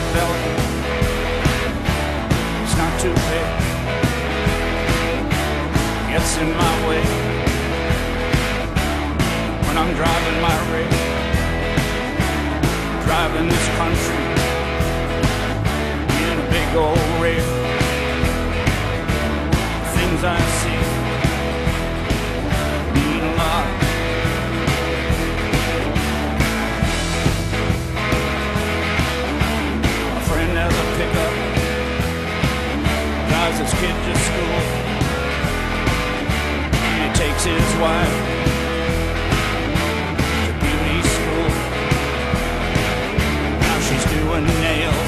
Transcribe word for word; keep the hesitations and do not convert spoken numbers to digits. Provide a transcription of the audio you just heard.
belly. It's not too big. Gets in my way when I'm driving my rig, driving this country in a big old rig. Things I see mean a lot. A friend has a pickup, drives his kid to school. He takes his wife to beauty school. Now she's doing nails